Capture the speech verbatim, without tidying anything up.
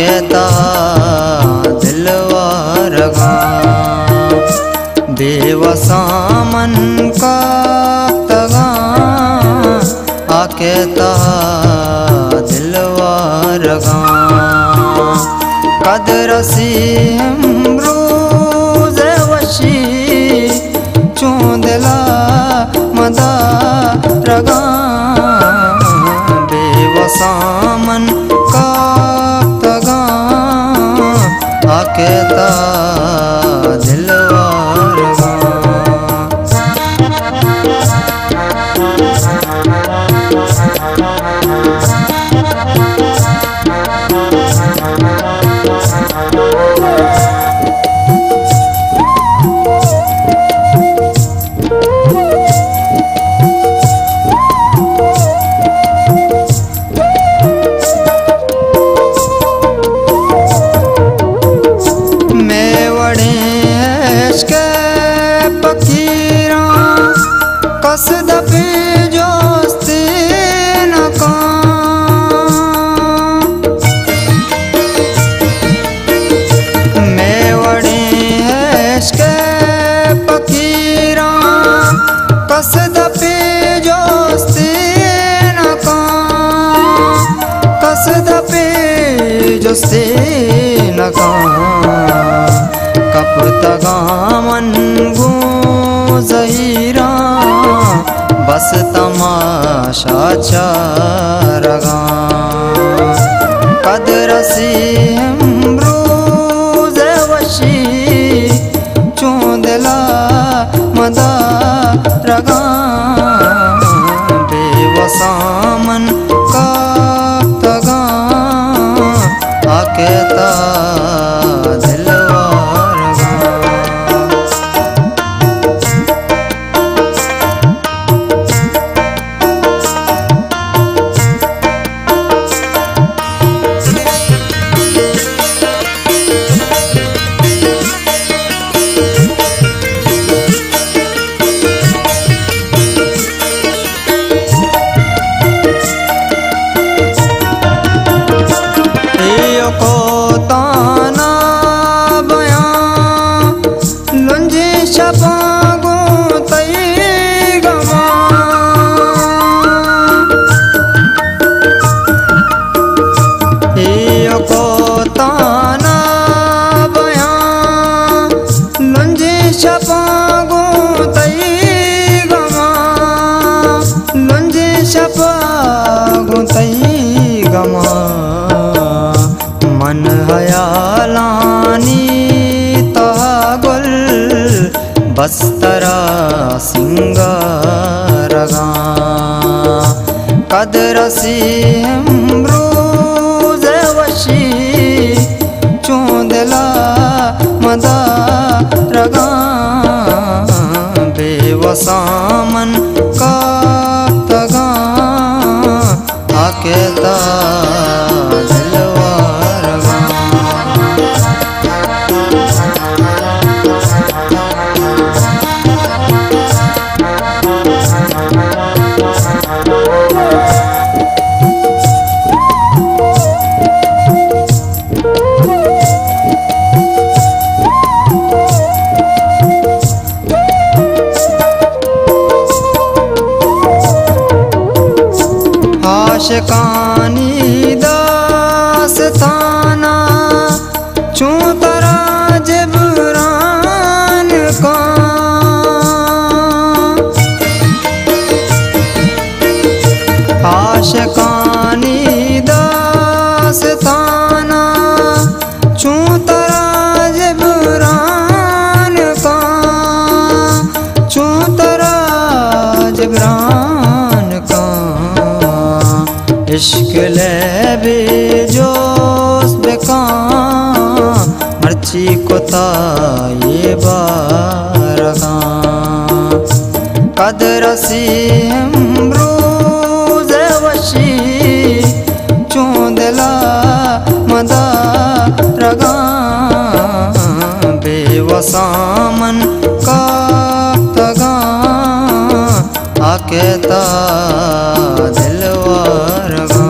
आकेता दिलवार गा बेवसा मन का तगा आकेता दिलवार गा कदरसी रोज वशी चूंदला मदा रगा बेवसा मन का तगा आकेता दिलवार गा कसद पे जोस्ते नका मैं वड़े के फकीरा कसद पे जोस्ते नका कसद पे जोस्ते नका कपतगा मन गो ज़हीरा बस तमाशा चारगा कदरसी रोज वशी चूंदला मदा रगा बेवसा मन का तगा आकेता मन हयालानी तागुल बस्तरा सिंगारगा कदरसी रोज वशी चूंदला मदा रगा बेवसा मन का तगा आकेता आशिकानी दास्ताना चूं तरा जबरान का आशिकानी दास्ताना चूं तरा जबरान का चूं तरा जबरान का इश्क ले बेजोस बेका मर्ची कोता ये बारगा कदरसी रोज वशी चूंदला मदा रगा बेवसा मन का तगा आकेता दिलवार गा।